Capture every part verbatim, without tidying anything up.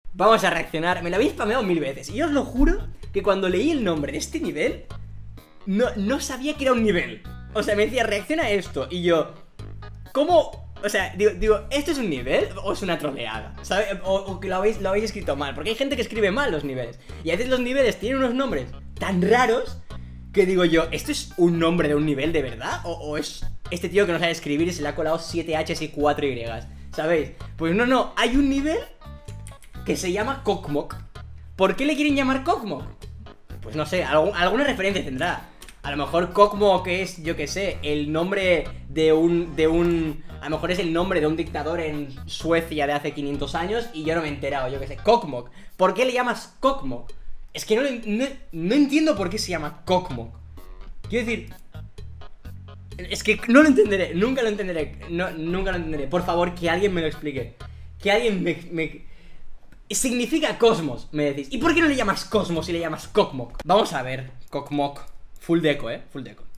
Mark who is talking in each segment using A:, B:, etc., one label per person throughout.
A: Vamos a reaccionar. Me lo habéis spameado mil veces. Y yo os lo juro que cuando leí el nombre de este nivel, no, no sabía que era un nivel. O sea, me decía, reacciona a esto. Y yo, ¿cómo? O sea, digo, digo, ¿esto es un nivel o es una troleada? ¿Sabes? O, o que lo habéis, lo habéis escrito mal. Porque hay gente que escribe mal los niveles. Y a veces los niveles tienen unos nombres tan raros que digo yo, ¿esto es un nombre de un nivel de verdad? ¿O, o es este tío que no sabe escribir y se le ha colado siete H's y cuatro Y? ¿Sabéis? Pues no, no, hay un nivel que se llama Kokmok. ¿Por qué le quieren llamar Kokmok? Pues no sé, algún, alguna referencia tendrá. A lo mejor Kokmok es, yo que sé, el nombre de un, de un... A lo mejor es el nombre de un dictador en Suecia de hace quinientos años y yo no me he enterado, yo que sé, Kokmok. ¿Por qué le llamas Kokmok? Es que no, no, no entiendo por qué se llama Kokmok. Quiero decir... Es que no lo entenderé, nunca lo entenderé, no, nunca lo entenderé. Por favor, que alguien me lo explique. Que alguien me... me... Significa cosmos, me decís. ¿Y por qué no le llamas cosmos y le llamas Kokmok? Vamos a ver, Kokmok. Full deco, eh, full deco.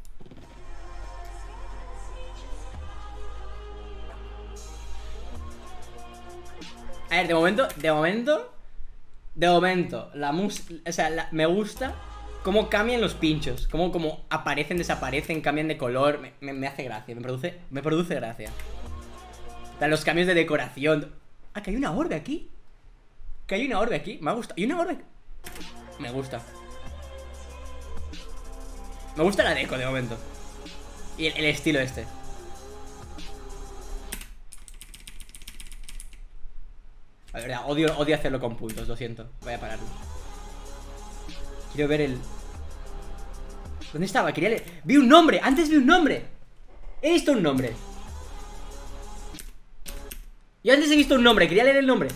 A: A ver, de momento, de momento De momento, la música, o sea, la, me gusta cómo cambian los pinchos. Cómo, cómo aparecen, desaparecen, cambian de color. Me, me, me hace gracia, me produce, me produce gracia. O sea, los cambios de decoración. Ah, que hay una orbe aquí. Que hay una orbe aquí, me ha gustado. ¿Hay una orbe? Me gusta. Me gusta la deco de momento. Y el, el estilo este. La verdad, odio, odio hacerlo con puntos, lo siento. Voy a pararlo. Quiero ver el... ¿Dónde estaba? Quería leer... Vi un nombre, antes vi un nombre. He visto un nombre. Yo antes he visto un nombre, quería leer el nombre.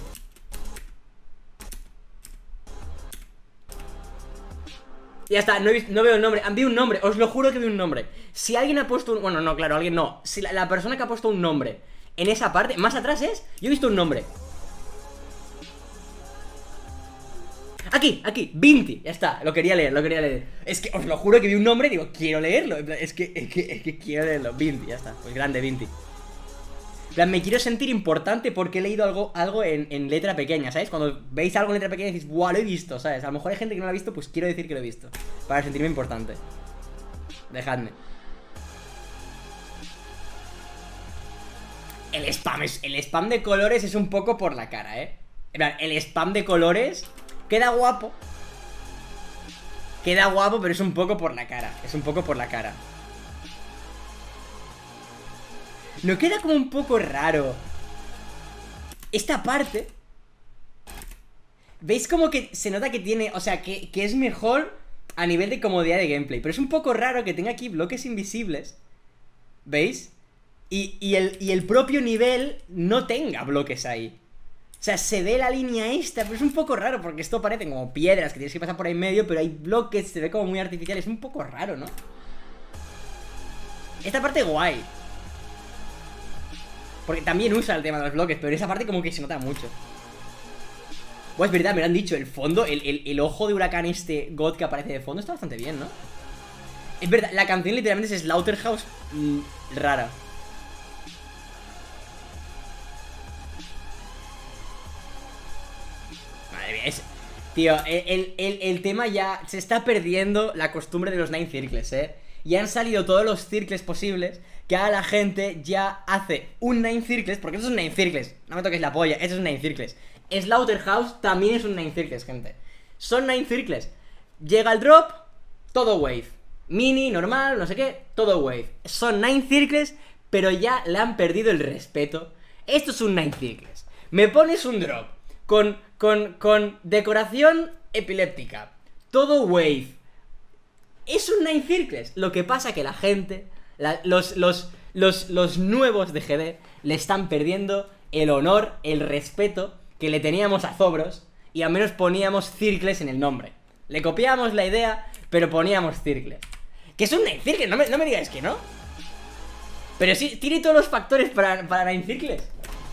A: Ya está, no, he visto, no veo el nombre. Vi un nombre, os lo juro que vi un nombre. Si alguien ha puesto un... Bueno, no, claro, alguien no. Si la, la persona que ha puesto un nombre en esa parte, más atrás es... Yo he visto un nombre. Aquí, aquí, Vinti, ya está, lo quería leer, lo quería leer. Es que os lo juro que vi un nombre y digo, quiero leerlo. Es que, es que, es que quiero leerlo, Vinti, ya está, pues grande Vinti. En plan, me quiero sentir importante porque he leído algo, algo en, en letra pequeña, ¿sabes? Cuando veis algo en letra pequeña y decís, guau, lo he visto, ¿sabes? A lo mejor hay gente que no lo ha visto, pues quiero decir que lo he visto, para sentirme importante. Dejadme. El spam, es, el spam de colores es un poco por la cara, ¿eh? En plan, el spam de colores... Queda guapo. Queda guapo, pero es un poco por la cara. Es un poco por la cara. No queda como un poco raro esta parte. ¿Veis como que se nota que tiene... O sea, que, que es mejor a nivel de comodidad de gameplay? Pero es un poco raro que tenga aquí bloques invisibles. ¿Veis? Y, y, el, y el propio nivel no tenga bloques ahí. O sea, se ve la línea esta, pero es un poco raro porque esto parecen como piedras que tienes que pasar por ahí en medio, pero hay bloques, se ve como muy artificial, es un poco raro, ¿no? Esta parte guay. Porque también usa el tema de los bloques, pero esa parte como que se nota mucho. Pues es verdad, me lo han dicho, el fondo, el, el, el ojo de huracán este God que aparece de fondo está bastante bien, ¿no? Es verdad, la canción literalmente es Slaughterhouse mmm, rara. Es, tío, el, el, el tema ya... Se está perdiendo la costumbre de los Nine Circles, ¿eh? Y han salido todos los circles posibles que ahora la gente ya hace un Nine Circles. Porque esto es un Nine Circles. No me toques la polla, esto es un Nine Circles. Slaughterhouse también es un Nine Circles, gente. Son Nine Circles. Llega el drop, todo wave. Mini, normal, no sé qué, todo wave. Son Nine Circles, pero ya le han perdido el respeto. Esto es un Nine Circles. Me pones un drop con... Con, con decoración epiléptica. Todo wave. Es un Nine Circles. Lo que pasa que la gente, la, los, los, los, los nuevos de G D le están perdiendo el honor, el respeto que le teníamos a Zobros. Y al menos poníamos Circles en el nombre. Le copiábamos la idea, pero poníamos Circles. Que es un Nine Circles, no me, no me digáis que no. Pero sí, tiene todos los factores para, para Nine Circles.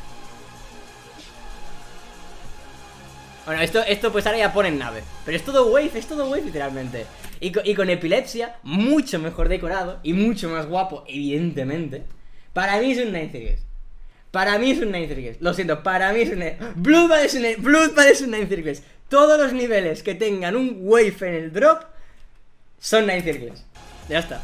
A: Bueno, esto, esto pues ahora ya ponen nave. Pero es todo wave, es todo wave literalmente. Y con, y con epilepsia, mucho mejor decorado y mucho más guapo, evidentemente. Para mí es un Nine Circles. Para mí es un Nine Circles. Lo siento, para mí es un... Bloodbath es un... Bloodbath es un Nine Circles. Todos los niveles que tengan un wave en el drop son Nine Circles. Ya está.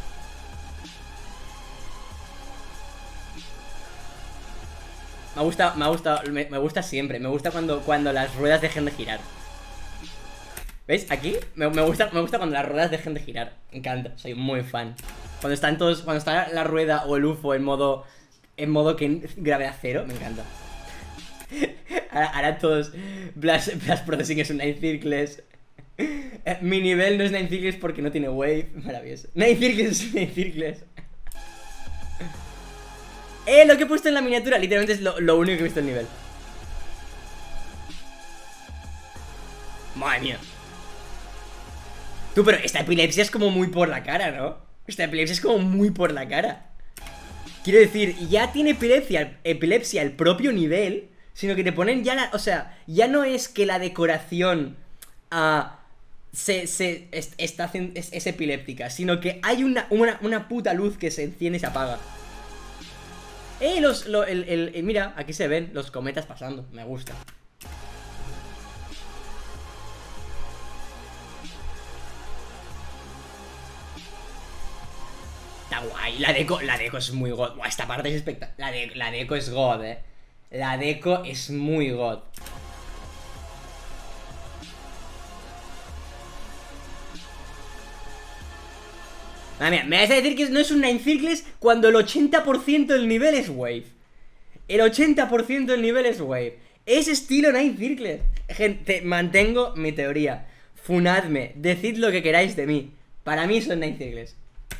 A: Me gusta, me gusta, me, me gusta siempre. Me gusta cuando, cuando las ruedas dejen de girar. ¿Veis? Aquí me, me, gusta, me gusta cuando las ruedas dejen de girar. Me encanta, soy muy fan. Cuando están todos, cuando está la rueda o el U F O en modo, en modo que gravedad cero, me encanta. Ahora, ahora todos Blast, Blast Processing es un Nine Circles. Mi nivel no es Nine Circles porque no tiene wave. Maravilloso. Nine Circles es Nine Circles. Eh, lo que he puesto en la miniatura literalmente es lo, lo único que he visto el nivel. Madre mía. Tú, pero esta epilepsia es como muy por la cara, ¿no? Esta epilepsia es como muy por la cara. Quiero decir, ya tiene epilepsia, epilepsia el propio nivel, sino que te ponen ya la... O sea, ya no es que la decoración uh, se, se es, está, es, es epiléptica, sino que hay una, una, una puta luz que se enciende y se apaga. Eh, los, lo, el, el, el, mira, aquí se ven los cometas pasando, me gusta. Está guay, la deco, la deco es muy god. Buah, esta parte es espectacular. La, de, la deco es god, eh. La deco es muy god. Ah, mira, me vas a decir que no es un Nine Circles cuando el ochenta por ciento del nivel es wave. El ochenta por ciento del nivel es wave. Es estilo Nine Circles. Gente, mantengo mi teoría. Funadme, decid lo que queráis de mí. Para mí son Nine Circles.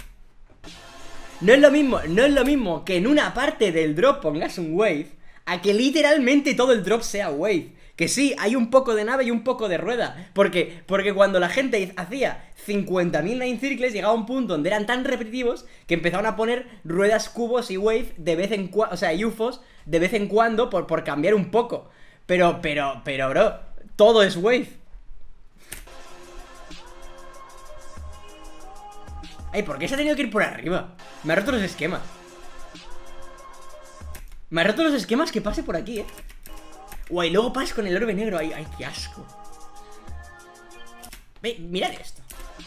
A: No es lo mismo, no es lo mismo que en una parte del drop pongas un wave a que literalmente todo el drop sea wave. Que sí, hay un poco de nave y un poco de rueda. Porque, porque cuando la gente hacía cincuenta mil Nine Circles, llegaba a un punto donde eran tan repetitivos que empezaron a poner ruedas, cubos y wave de vez en cuando, o sea, U F Os de vez en cuando por, por cambiar un poco. Pero, pero, pero, bro, todo es wave. Ay, ¿por qué se ha tenido que ir por arriba? Me ha roto los esquemas. Me ha roto los esquemas que pase por aquí, eh. Guay, luego pasas con el orbe negro. Ay, ay, qué asco. Ve, mirad esto.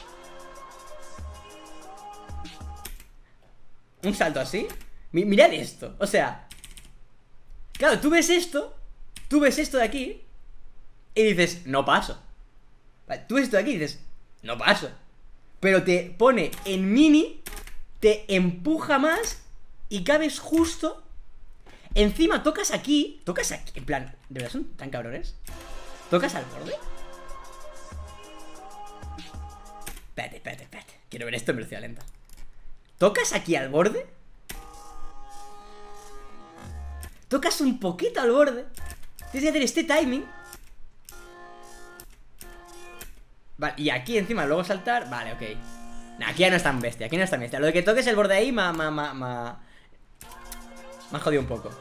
A: Un salto así. Mi, mirad esto, o sea. Claro, tú ves esto. Tú ves esto de aquí y dices, no paso. Vale, tú ves esto de aquí y dices, no paso. Pero te pone en mini, te empuja más y cabes justo. Encima tocas aquí. Tocas aquí, en plan, ¿de verdad son tan cabrones? ¿Tocas al borde? Espérate, espérate, espérate. Quiero ver esto en velocidad lenta. ¿Tocas aquí al borde? Tocas un poquito al borde. Tienes que hacer este timing. Vale, y aquí encima luego saltar. Vale, ok. Nah, aquí ya no es tan bestia, aquí no es tan bestia. Lo de que toques el borde ahí, ma, ma, ma, ma... me ha jodido un poco.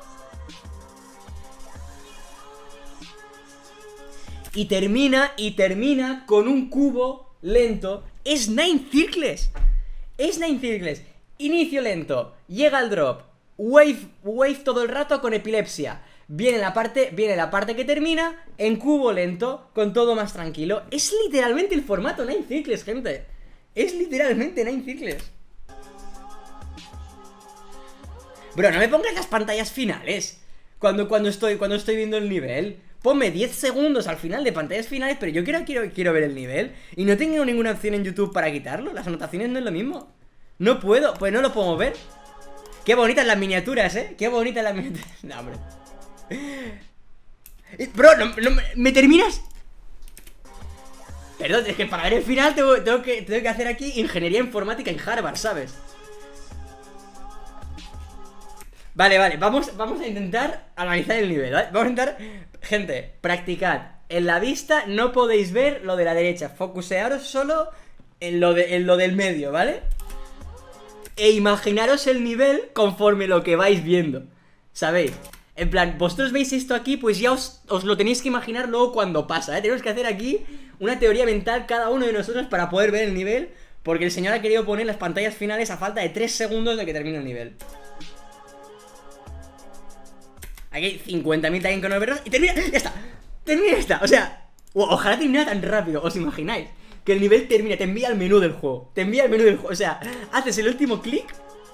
A: Y termina, y termina con un cubo lento. Es Nine Circles. Es Nine Circles. Inicio lento, llega al drop. Wave, wave todo el rato con epilepsia. Viene la parte, viene la parte que termina en cubo lento, con todo más tranquilo. Es literalmente el formato Nine Circles, gente. Es literalmente Nine Circles. Bro, no me pongas las pantallas finales Cuando, cuando, estoy, cuando estoy viendo el nivel. Ponme diez segundos al final de pantallas finales. Pero yo quiero, quiero, quiero ver el nivel. Y no tengo ninguna opción en YouTube para quitarlo. Las anotaciones no es lo mismo. No puedo, pues no lo puedo ver. Qué bonitas las miniaturas, eh. Qué bonitas las miniaturas. No, hombre. Bro, no, no, ¿me terminas? Perdón, es que para ver el final tengo, tengo, que, tengo que hacer aquí ingeniería informática en Harvard, ¿sabes? Vale, vale, vamos, vamos a intentar analizar el nivel, ¿vale? Vamos a intentar... Gente, practicad. En la vista no podéis ver lo de la derecha. Focusearos solo en lo, de, en lo del medio, ¿vale? E imaginaros el nivel conforme lo que vais viendo, ¿sabéis? En plan, vosotros veis esto aquí, pues ya os, os lo tenéis que imaginar luego cuando pasa, ¿eh? Tenemos que hacer aquí una teoría mental cada uno de nosotros para poder ver el nivel, porque el señor ha querido poner las pantallas finales a falta de tres segundos de que termine el nivel. Aquí hay cincuenta mil también con overros y termina. ¡Ya está! Termina esta. O sea, ojalá terminara tan rápido. ¿Os imagináis? Que el nivel termina, te envía al menú del juego. Te envía al menú del juego. O sea, haces el último clic.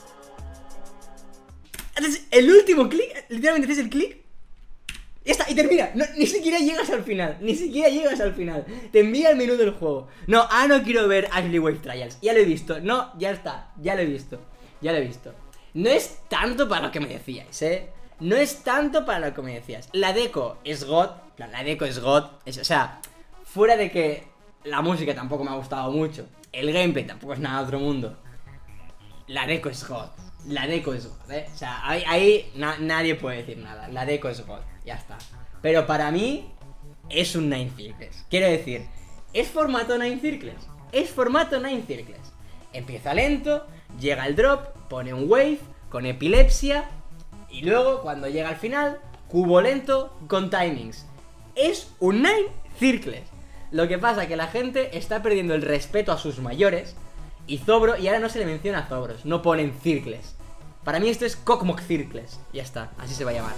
A: Haces el último clic. Literalmente haces el clic. Ya está, y termina. No, ni siquiera llegas al final. Ni siquiera llegas al final. Te envía el menú del juego. No, ah, no quiero ver Ashley Wave Trials. Ya lo he visto. No, ya está. Ya lo he visto. Ya lo he visto. No es tanto para lo que me decíais, eh. No es tanto para lo que me decías. La deco es God. La deco es God. Es, o sea, fuera de que la música tampoco me ha gustado mucho, el gameplay tampoco es nada de otro mundo, la deco es God. La deco es God, ¿eh? O sea, ahí, ahí na nadie puede decir nada. La deco es God, ya está. Pero para mí es un Nine Circles. Quiero decir, es formato Nine Circles. Es formato Nine Circles. Empieza lento, llega el drop, pone un wave con epilepsia y luego cuando llega al final, cubo lento con timings. Es un Nine Circles. Lo que pasa es que la gente está perdiendo el respeto a sus mayores y Zobro, y ahora no se le menciona a Zobros, no ponen Circles. Para mí esto es Kokmok Circles. Ya está, así se va a llamar.